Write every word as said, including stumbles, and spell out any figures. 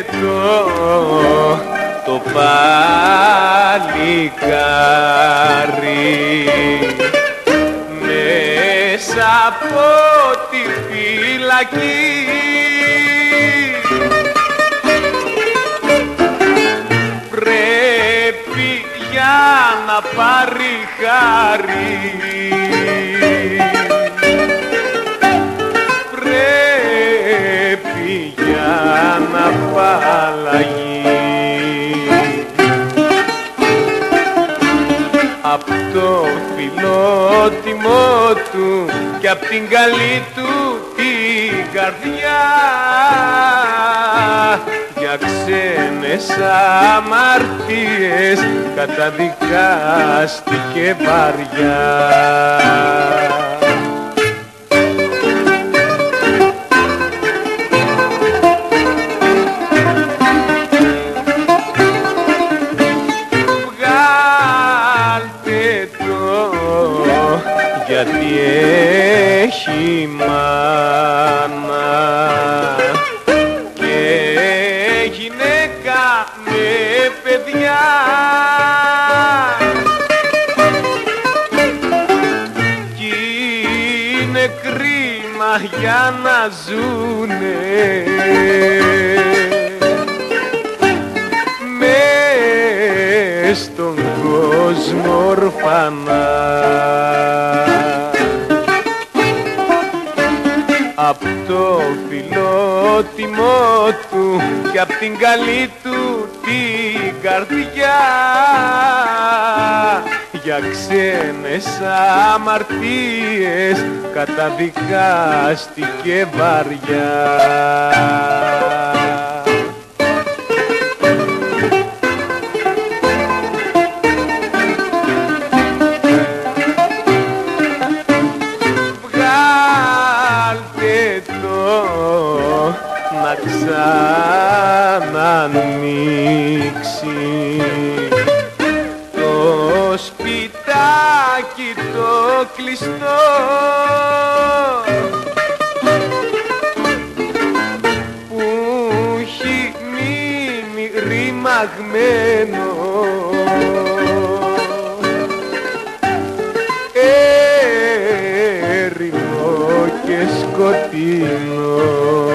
το, το παλικάρι μέσα από τη φυλακή. Πρέπει για να πάρει χάρη, πρέπει για να απαλλαγεί απ' το φιλότιμό του και απ' την καλή του την καρδιά. Για ξένες αμαρτίες καταδικάστηκε βαριά. Βγάλτε το, γιατί έχει μάνα με παιδιά. Κι είναι κρίμα για να ζουνε μες στον κόσμο ορφανά. Απ' το φιλότιμό του και απ' την καλή του την καρδιά. Για ξένες αμαρτίες καταδικάστηκε βαριά. Να ξανανοίξει το σπιτάκι το κλειστό, που έχει μείνει ρημαγμένο έρημο και σκοτεινό.